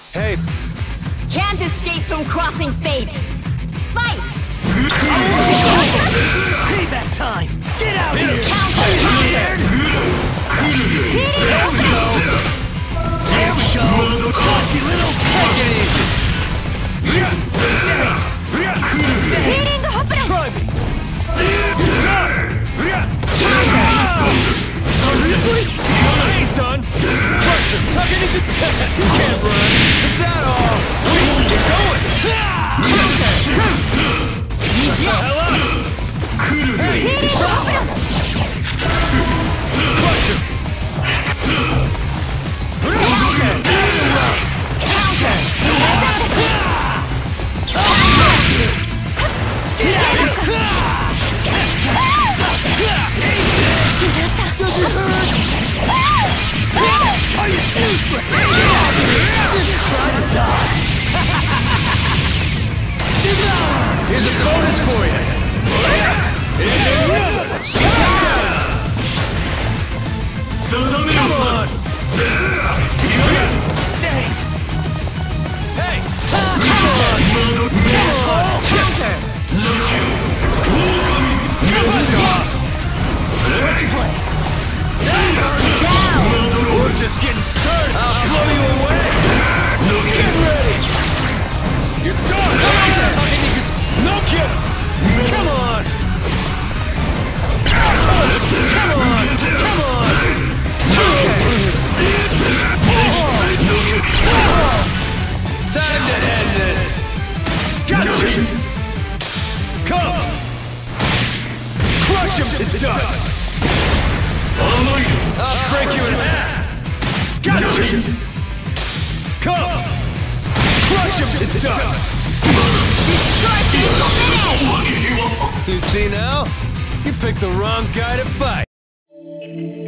Hey. Can't escape from crossing fate. Fight! Payback time! Get out of here! Counter! There we go! Lucky little Take it easy. Try me. You're done. Seriously? I ain't done. Crush him. Tuck it into... You can't run. Is that all? Wait, you're going. Shut the hell up. Hey, crush him. Are you useless? Just try to dodge. Here's a bonus for you. Come on. Hey. Come on. Let's play. We're just getting started. I'll blow you away. Get ready. You're done. No kidding. Come on. Come on. Come on. Time to end this. Gotcha. Come. Crush him to dust. I'll break you in half. Gotcha. Come. Crush him to dust. Distortion! You see now? You picked the wrong guy to fight.